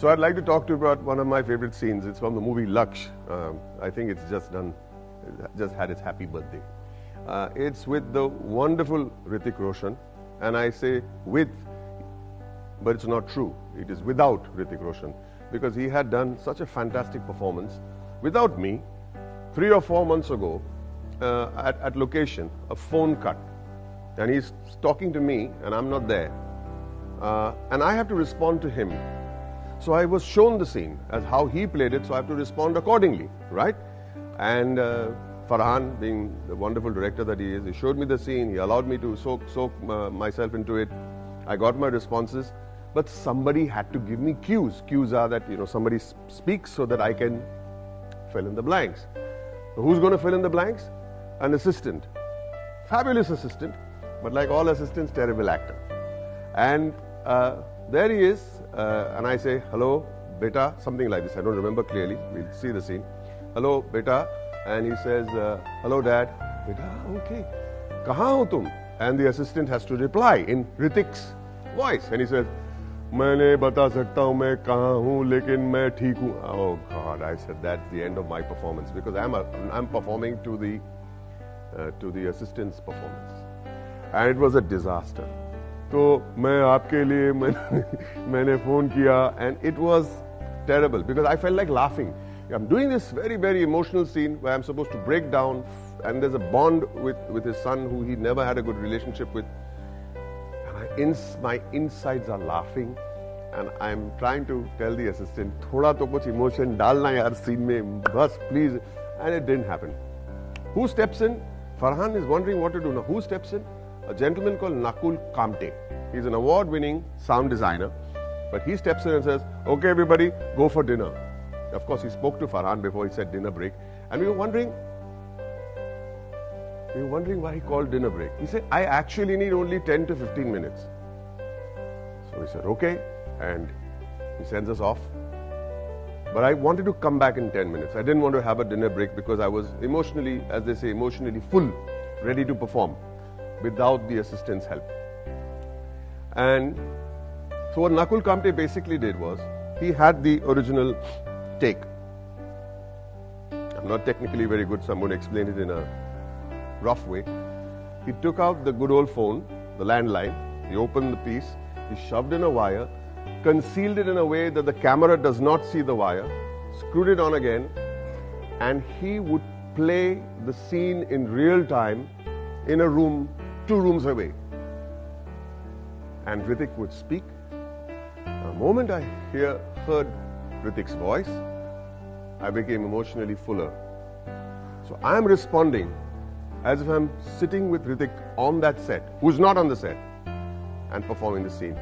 So I'd like to talk to you about one of my favorite scenes. It's from the movie Lakshya. I think it's just had its happy birthday. It's with the wonderful Hrithik Roshan, and I say with, but it's not true. It is without Hrithik Roshan, because he had done such a fantastic performance without me 3 or 4 months ago at location, a phone cut, and he's talking to me and I'm not there, and I have to respond to him. So I was shown the scene as how he played it, so I have to respond accordingly, right? And Farhan, being the wonderful director that he is, he showed me the scene, he allowed me to soak myself into it. I got my responses, but somebody had to give me cues. Cues are that, somebody speaks so that I can fill in the blanks. So who's going to fill in the blanks? An assistant. Fabulous assistant, but like all assistants, terrible actor. And there he is, and I say, hello, beta, something like this. I don't remember clearly. We'll see the scene. Hello, beta. And he says, hello, dad. Beta, okay. Kahan ho tum? And the assistant has to reply in Hrithik's voice. And he says, maine bata sakta hu main kahan hu, lekin main theek hu. Oh God, I said, that's the end of my performance, because I'm performing to the assistant's performance. And it was a disaster. So मैं आपके लिए मैंने phone किया, and it was terrible because I felt like laughing. I'm doing this very, very emotional scene where I'm supposed to break down, and there's a bond with his son who he never had a good relationship with, and my insides are laughing, and I'm trying to tell the assistant, थोड़ा तो कुछ emotion डालना यार scene में, बस please, and it didn't happen. Who steps in? Farhan is wondering what to do now. Who steps in? A gentleman called Nakul Kamte. He's an award-winning sound designer, but he steps in and says, okay, everybody, go for dinner. Of course, he spoke to Farhan before he said dinner break, and we were wondering why he called dinner break. He said, I actually need only 10 to 15 minutes. So we said, okay, and he sends us off. But I wanted to come back in 10 minutes. I didn't want to have a dinner break because I was emotionally, as they say, emotionally full, ready to perform without the assistant's help. And so what Nakul Kamte basically did was, he had the original take. I'm not technically very good, so I'm going to explain it in a rough way. He took out the good old phone, the landline, he opened the piece, he shoved in a wire, concealed it in a way that the camera does not see the wire, screwed it on again, and he would play the scene in real time in a room 2 rooms away. And Hrithik would speak. The moment I heard Hrithik's voice, I became emotionally fuller. So I am responding as if I'm sitting with Hrithik on that set, who's not on the set, and performing the scene.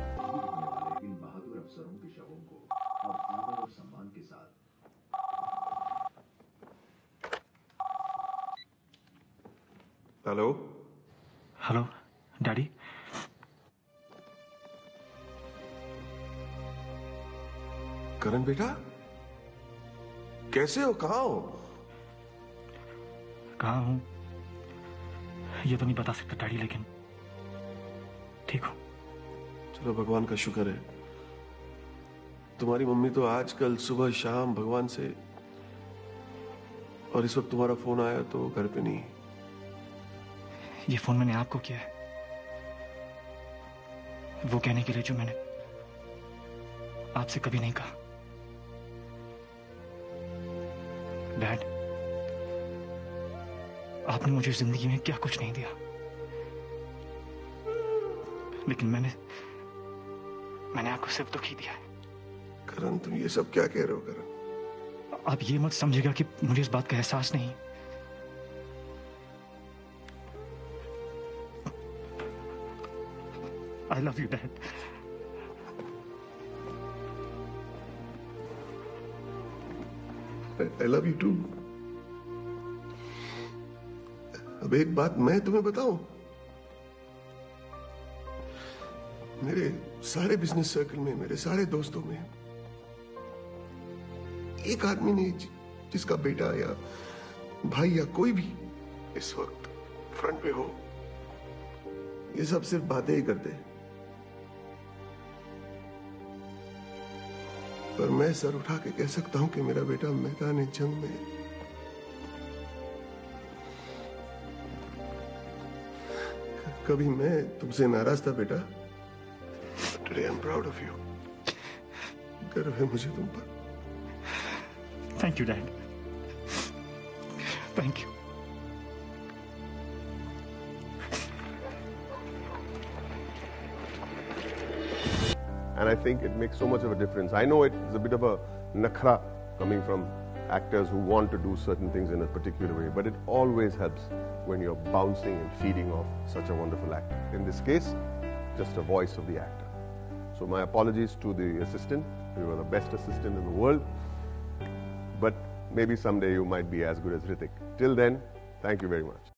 Hello? Hello, Daddy? करण बेटा, कैसे हो? कहाँ हो? कहाँ हूँ ये तो नहीं बता सकता डैडी, लेकिन ठीक हूँ। चलो, भगवान का शुक्र है। तुम्हारी मम्मी तो आजकल सुबह शाम भगवान से, और इस वक्त तुम्हारा फोन आया तो घर पे नहीं। ये फोन मैंने आपको किया है, वो कहने के लिए जो मैंने आपसे कभी नहीं कहा। डैड, आपने मुझे जिंदगी में क्या कुछ नहीं दिया, लेकिन मैंने आपको सिर्फ दुख ही दिया है। करण, तुम ये सब क्या कह रहे हो? करण, आप ये मत समझिएगा कि मुझे इस बात का एहसास नहीं। I love you, Dad. I love you too. अब एक बात मैं तुम्हें बताऊं, मेरे सारे बिजनेस सर्कल में, मेरे सारे दोस्तों में एक आदमी नहीं जिसका बेटा या भाई या कोई भी इस वक्त फ्रंट पे हो। ये सब सिर्फ बातें ही करते हैं। पर मैं सर उठा के कह सकता हूं कि मेरा बेटा मैदान जंग में है। कभी मैं तुमसे नाराज था बेटा। Today I'm proud of you. गर्व है मुझे तुम पर। Thank you, Dad. Thank you. And I think it makes so much of a difference. I know it's a bit of a nakhra coming from actors who want to do certain things in a particular way, but it always helps when you're bouncing and feeding off such a wonderful actor. In this case, just a voice of the actor. So my apologies to the assistant. You were the best assistant in the world. But maybe someday you might be as good as Hrithik. Till then, thank you very much.